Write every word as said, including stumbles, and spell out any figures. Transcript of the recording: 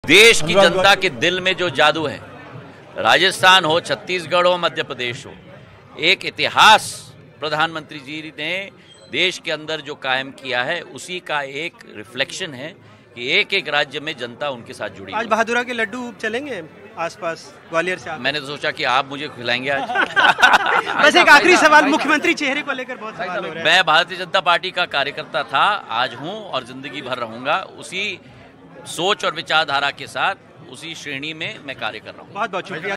देश की जनता के दिल में जो जादू है, राजस्थान हो, छत्तीसगढ़ हो, मध्य प्रदेश हो, एक इतिहास प्रधानमंत्री जी ने देश के अंदर जो कायम किया है उसी का एक रिफ्लेक्शन है कि एक एक राज्य में जनता उनके साथ जुड़ी। आज बहादुरा के लड्डू चलेंगे आसपास ग्वालियर से? मैंने तो सोचा कि आप मुझे खिलाएंगे आज। बस एक आखिरी सवाल, मुख्यमंत्री चेहरे को लेकर बहुत सवाल हो रहे हैं। मैं भारतीय जनता पार्टी का कार्यकर्ता था, आज हूं और जिंदगी भर रहूंगा। उसी सोच और विचारधारा के साथ, उसी श्रेणी में मैं कार्य कर रहा हूँ। बहुत बहुत शुक्रिया।